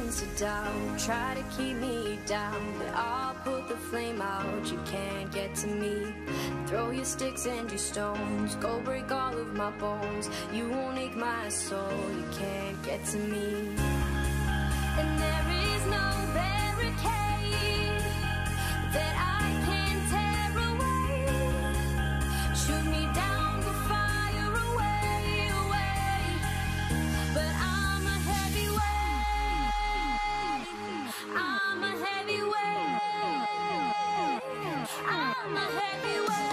moments of doubt try to keep me down, but I'll put the flame out. You can't get to me. Throw your sticks and your stones, go break all of my bones. You won't ache my soul. You can't get to me. And there is no barricade that I can tear away. Shoot me down, go fire away, away. But I'm a heavyweight. I'm a heavyweight. I'm a heavyweight.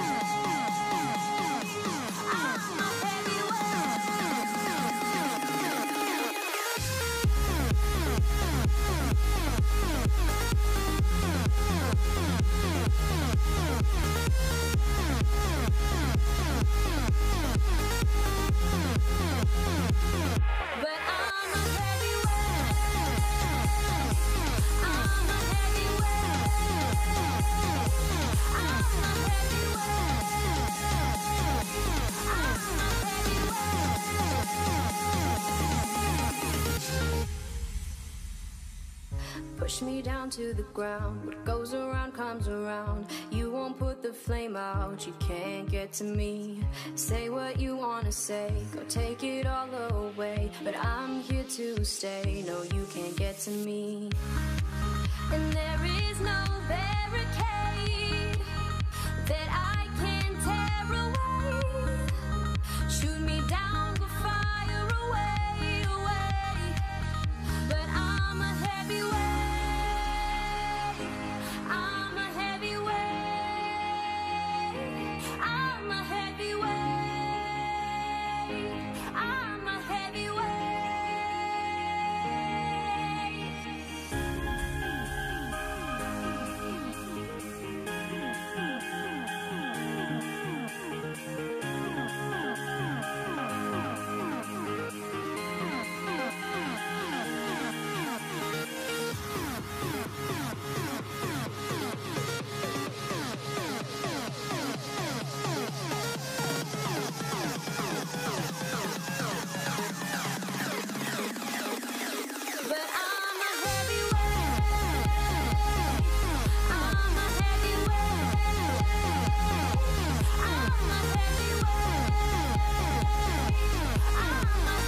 Push me down to the ground. What goes around comes around. You won't put the flame out. You can't get to me. Say what you wanna say, go take it all away, but I'm here to stay. No, you can't get to me. And there is no barricade that I can tear away. Shoot me down, go fire away, away. But I'm a heavyweight. I'm a heavyweight. I'm a heavyweight. I'm a heavyweight. But I'm a heavyweight. I'm a heavyweight. I'm a heavyweight. I'm a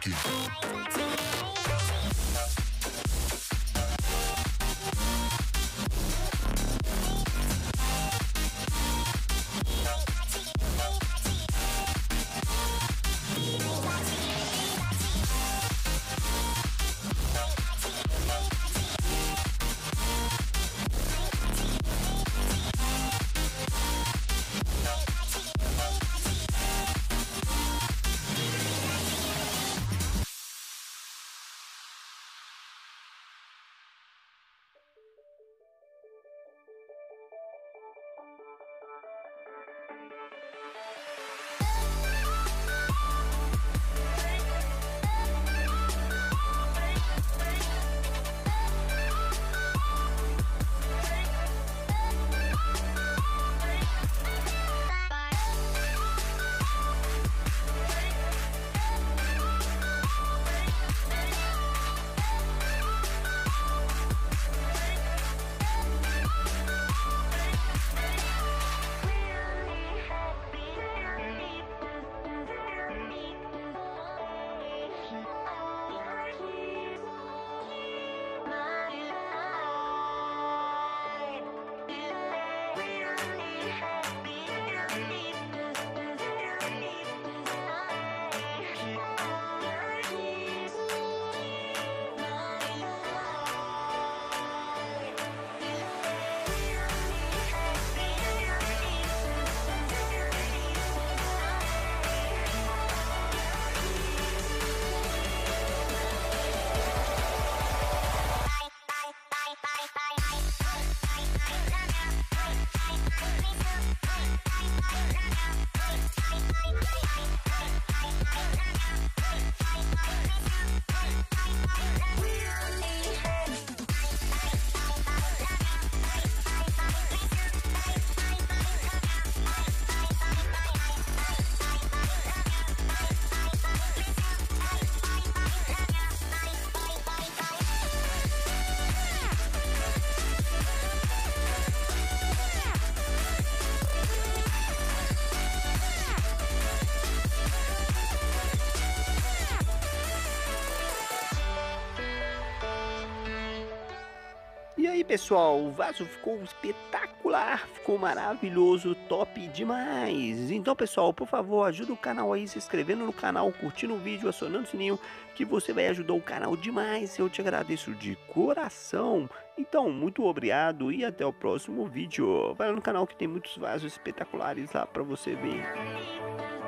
E aí pessoal, o vaso ficou espetacular, ficou maravilhoso, top demais. Então pessoal, por favor, ajuda o canal aí se inscrevendo no canal, curtindo o vídeo, acionando o sininho, que você vai ajudar o canal demais. Eu te agradeço de coração. Então, muito obrigado e até o próximo vídeo. Vai lá no canal que tem muitos vasos espetaculares lá pra você ver.